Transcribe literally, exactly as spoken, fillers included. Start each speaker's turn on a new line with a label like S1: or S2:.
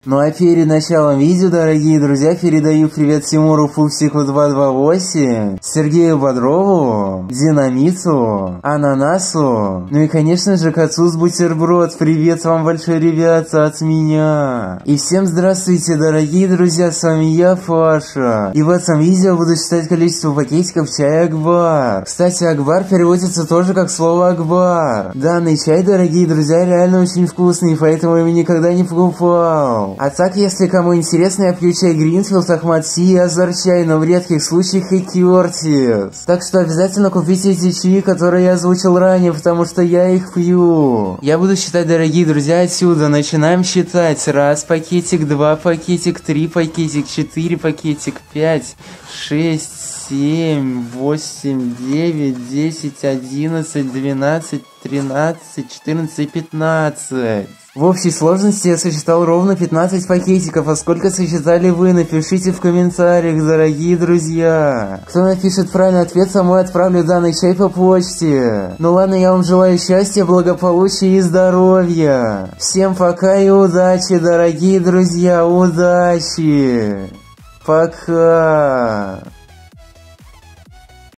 S1: Ну а перед началом видео, дорогие друзья, передаю привет Тимуру Фуксику два два восемь, Сергею Бодрову, Динамиту, Ананасу, ну и конечно же Кацус Бутерброд. Привет вам большой, ребята, от меня. И всем здравствуйте, дорогие друзья, с вами я, Паша. И в этом видео буду считать количество пакетиков чая Акбар. Кстати, Акбар переводится тоже как слово Акбар. Данный чай, дорогие друзья, реально очень вкусный, поэтому я его никогда не покупал. А так, если кому интересно, я пью чай Гринфилд, Ахмад Ти и Азар чай, но в редких случаях и Кертис. Так что обязательно купите эти чаи, которые я озвучил ранее, потому что я их пью. Я буду считать, дорогие друзья, отсюда. Начинаем считать. Раз пакетик, два пакетик, три пакетик, четыре пакетик, пять, шесть, семь, восемь, девять, десять, одиннадцать, двенадцать, тринадцать, четырнадцать, пятнадцать. В общей сложности я сосчитал ровно пятнадцать пакетиков, а сколько сосчитали вы, напишите в комментариях, дорогие друзья. Кто напишет правильный ответ, тому я отправлю данный чай по почте. Ну ладно, я вам желаю счастья, благополучия и здоровья. Всем пока и удачи, дорогие друзья, удачи. Пока.